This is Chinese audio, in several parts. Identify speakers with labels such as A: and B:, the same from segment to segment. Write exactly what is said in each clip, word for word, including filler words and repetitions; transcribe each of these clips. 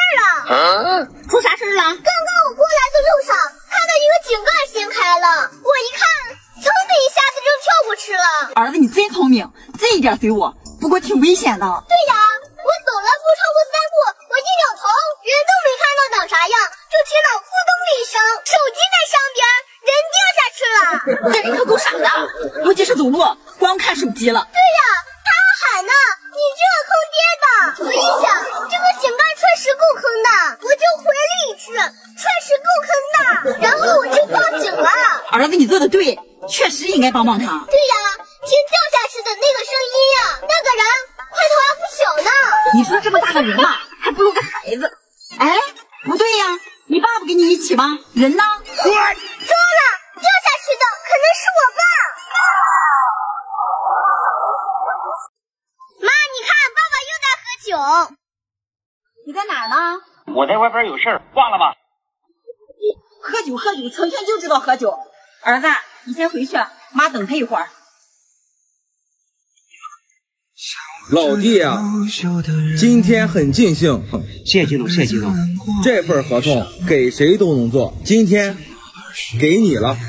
A: 了。啊、出啥事了？刚刚我过来的路上看到一个井盖掀开了，我一看，噌的一下子就跳过去了。
B: 儿子，你真聪明，这一点随我，不过挺危险的。
A: 对呀，我走了不超过三步，我一扭头，人都没看到长啥样，就听到扑通的一声，手机在上边，人掉下去了。
B: 这人可够傻的，不及时走路，光看手机了。
A: 对呀，他还喊呢，你这个坑爹的！我一想，这个井盖确实够坑的，我就回了一句，确实够坑的，然后我就报警了。
B: 儿子，你做的对，确实应该帮帮他。
A: 对呀，听掉下去的那个声音呀，那个人块头还不小呢。
B: 你说这么大个人嘛，还不如个孩子。哎，不对呀，你爸不跟你一起吗？人呢？
A: 糟了，掉下去的可能是我爸。妈，你看，爸爸又在喝酒。
B: 你在哪儿呢？
C: 我在外边有事儿，挂了吧。
B: 喝酒喝酒，成天就知道喝酒。儿子，你先回去，妈等他一会儿。
D: 老弟啊，今天很尽兴，
C: 谢谢金总，谢谢金总。
D: 这份合同给谁都能做，今天给你了。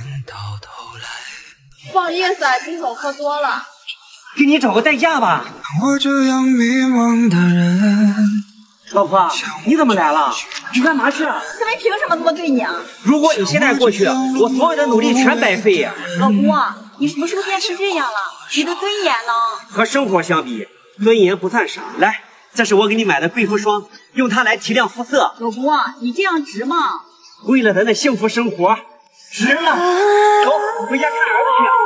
E: 不好意思啊，金总喝多了。
C: 给你找个代驾吧。
F: 我这样迷茫的人。
C: 老婆，你怎么来了？你干嘛去啊？
B: 他们凭什么这么对你啊？
C: 如果你现在过去，我所有的努力全白费呀。
B: 老公，你什么时候变成这样了？你的尊严呢？
C: 和生活相比，尊严不算啥。来，这是我给你买的贵妇霜，用它来提亮肤色。
B: 老公，你这样值吗？
C: 为了咱的幸福生活，值了。走，回家看儿子去。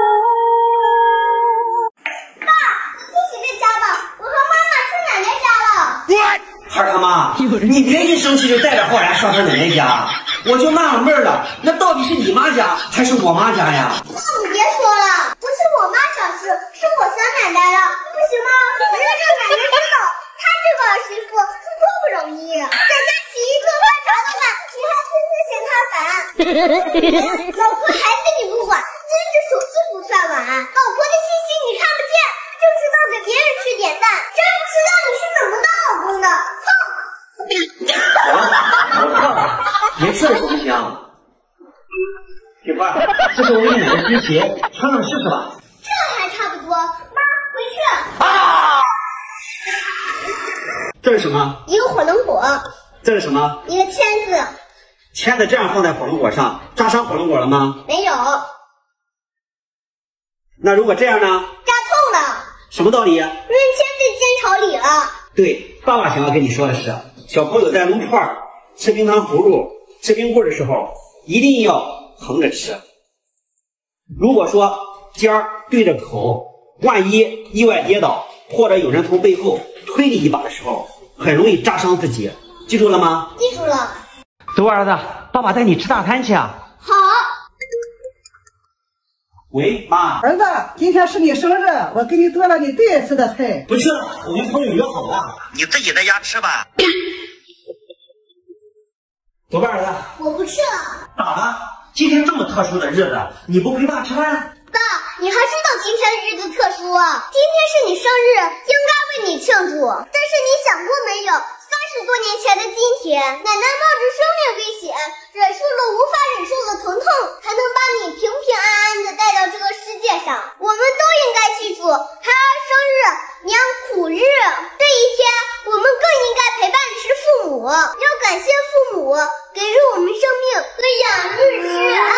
A: 爸，你休息在家吧，我和妈妈去奶奶家了。
C: 孩儿他妈，你别一生气就带着浩然上他奶奶家，我就纳了闷了，那到底是你妈家还是我妈家呀？
A: 那你别说了，不是我妈想吃，是我想奶奶了，不行吗？我要让奶奶知道，她这个儿媳妇是多不容易，在家洗衣做饭啥都干，你还天天嫌她烦。老婆孩子你不管，拎着手机不算晚，老婆的信息你看不见，就知道给别人去点赞，真不知道你是怎么当老公的。
C: 我错了，别去了行不行？媳妇儿，这是我给你买的新鞋，穿上试试吧。
A: 这还差不多，妈，回去。
C: 啊！这是什么？
A: 一个火龙果。
C: 这是什么？
A: 一个签子。
C: 签子这样放在火龙果上，扎伤火龙果了吗？
A: 没有。
C: 那如果这样呢？
A: 扎痛了。
C: 什么道理？
A: 扔签在尖朝里了。
C: 对，爸爸想要跟你说的是，小朋友在撸串、吃冰糖葫芦、吃冰棍的时候，一定要横着吃。如果说尖儿对着口，万一意外跌倒，或者有人从背后推你一把的时候，很容易扎伤自己。记住了吗？
A: 记住了。
C: 走，儿子，爸爸带你吃大餐去啊。
A: 好。
C: 喂，妈。
G: 儿子，今天是你生日，我给你做了你最爱吃的菜。
C: 不去了，我跟朋友约好了。
H: 你自己在家吃吧。
C: 走吧，儿子。
A: 我不吃了。
C: 咋了？今天这么特殊的日子，你不陪爸吃饭？
A: 爸，你还知道今天日子特殊啊？今天是你生日，应该为你庆祝。但是你想过没有？三十多年前的今天，奶奶冒着生命危险，忍受了无法忍受的疼痛，才能把你平平安安的带到这个世界上。我们都应该记住，孩儿生日娘苦日，这一天我们更应该陪伴的是父母，要感谢父母给予我们生命和养育之恩。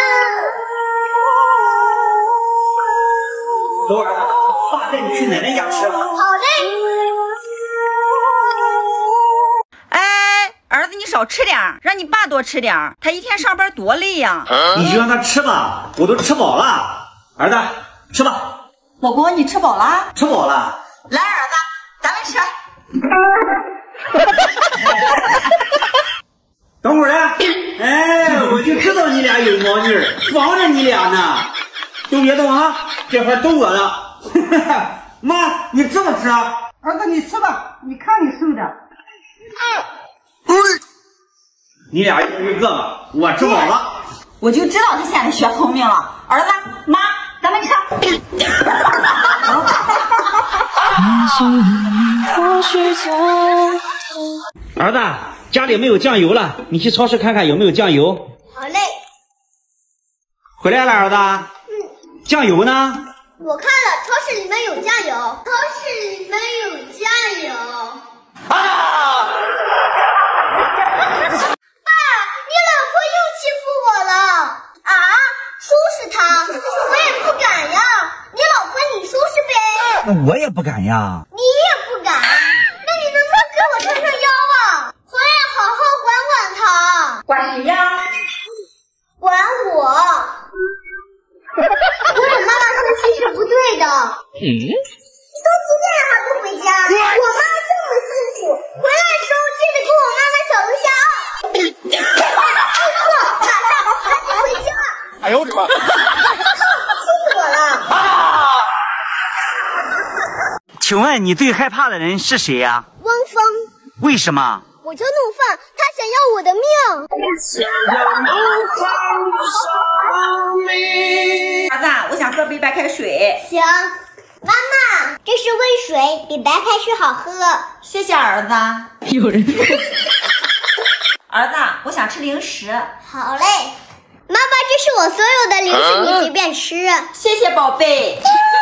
C: 走，儿子，爸带你去奶奶家吃。
A: 好嘞。
B: 儿子，你少吃点，让你爸多吃点，他一天上班多累呀。
C: 啊、你就让他吃吧，我都吃饱了。儿子，吃吧。
B: 老公，你吃饱了？
C: 吃饱了。
B: 来，儿子，咱们吃。
C: 等会儿啊！哎，我就知道你俩有猫腻儿，防着你俩呢。都别动啊，这会儿都我了。妈，你这么吃啊？
G: 儿子，你吃吧，你看你瘦的。
C: 你俩一人一个吧，我吃饱了。
B: 我就知道他现在学聪明了。儿子，妈，咱们吃。
C: 儿子，家里没有酱油了，你去超市看看有没有酱油。
A: 好嘞。
C: 回来了，儿子。
A: 嗯。
C: 酱油呢？
A: 我看了，超市里面有酱油。超市里面有酱油。
C: 啊！
A: 爸，你老婆又欺负我了。啊？收拾她？我也不敢呀。你老婆你收拾呗。
C: 那我也不敢呀。
A: 你也不敢？那你能不能给我撑撑腰啊？我也好好管管她。
B: 管谁呀？
A: 管我。我惹妈妈生气是不对的。嗯。都几点了还不回家？我妈这么辛苦，回来的时候记得给我妈买小龙虾啊。记住，马上赶紧回家。
D: 哎呦我的妈！
A: 气死我了！
C: 啊！请问你最害怕的人是谁呀？
A: 汪峰。
C: 为什么？
A: 我叫怒放，他想要我的命。
B: 儿子，我想喝杯白开水。
A: 行，妈妈，这是温水，比白开水好喝。
B: 谢谢儿子。
E: 有人说，
B: 儿子，我想吃零食。
A: 好嘞，妈妈，这是我所有的零食，你随便吃。
B: 谢谢宝贝。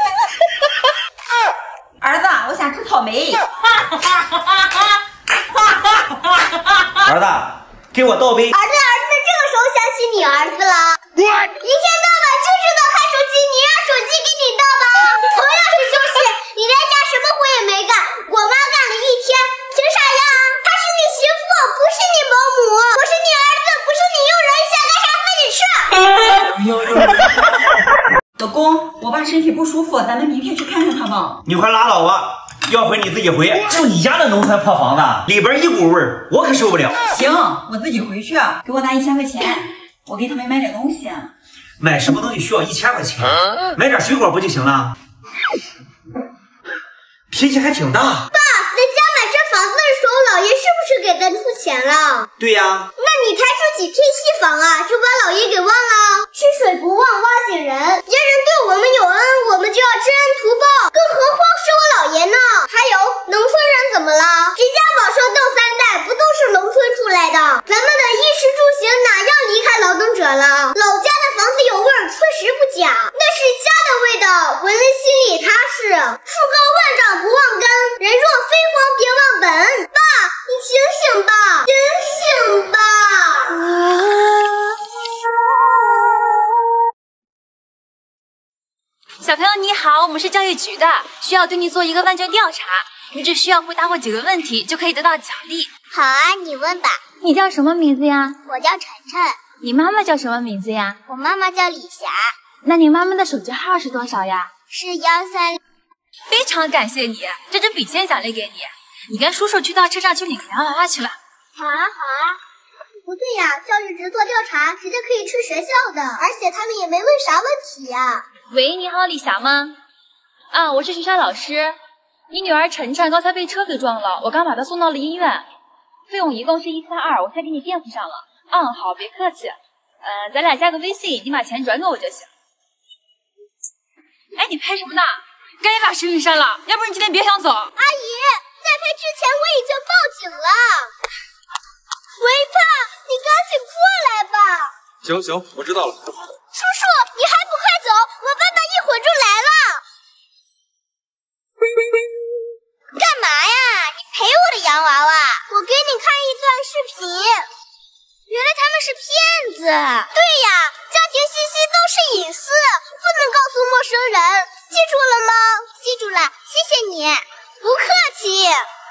B: 儿子，我想吃草莓。
C: 儿子，给我倒杯。
A: 儿子，儿子，这个时候想起你儿子了。一天到晚就知道看手机，你让手机给你倒吧。同样是休息，你在家什么活也没干，我妈干了一天，凭啥呀？她是你媳妇，不是你保姆。我是你儿子，不是你佣人，想干啥自己吃。
B: 老公，我爸身体不舒服，咱们明天去看看他吧。
C: 你快拉倒吧，要回你自己回。就你家的农村破房子，里边一股味儿，我可受不了。
B: 行，我自己回去，给我拿一千块钱，我给他们买点东西。
C: 买什么东西需要一千块钱？买点水果不就行了？脾气还挺大。
A: 爸，在家买这房子的时候，姥爷是不是给咱出钱了？
C: 对呀。
A: 那你抬出几片细房啊，就把姥爷给忘了？吃水不忘挖井人，别人对我们有恩，我们就要知恩图报，更何况是我姥爷呢？还有，农村人怎么了？谁家往上斗三代，不都是农村出来的？咱们的衣食住行哪样离开劳动者了？老家的房子有味儿，确实不假，那是家的味道，闻了心里踏实。树高万丈不忘根，人若飞黄别忘本。爸，你醒醒吧，醒醒吧！
E: 小朋友你好，我们是教育局的，需要对你做一个问卷调查，你只需要回答我几个问题就可以得到奖励。
A: 好啊，你问吧。
E: 你叫什么名字呀？
A: 我叫晨晨。
E: 你妈妈叫什么名字呀？
A: 我妈妈叫李霞。
E: 那你妈妈的手机号是多少呀？
A: 是幺三。
E: 非常感谢你，这支笔先奖励给你。你跟叔叔去到车上去领洋娃娃去了。
A: 好啊，好啊。不对呀，教育局做调查，直接可以去学校的，而且他们也没问啥问题呀。
E: 喂，你好，李霞吗？啊，我是学校老师。你女儿晨晨刚才被车给撞了，我刚把她送到了医院，费用一共是一千二，我先给你垫付上了。嗯，好，别客气。呃，咱俩加个微信，你把钱转给我就行。哎，你拍什么呢？赶紧把视频删了，要不然你今天别想走。
A: 阿姨，在拍之前我已经报警了。喂，爸，你赶紧过来吧。
D: 行行，我知道了。
A: 叔叔，你还不快走？我爸爸一会儿就来了。干嘛呀？你赔我的洋娃娃？我给你看一段视频。原来他们是骗子。对呀，家庭信息都是隐私，不能告诉陌生人。记住了吗？记住了，谢谢你。不客气。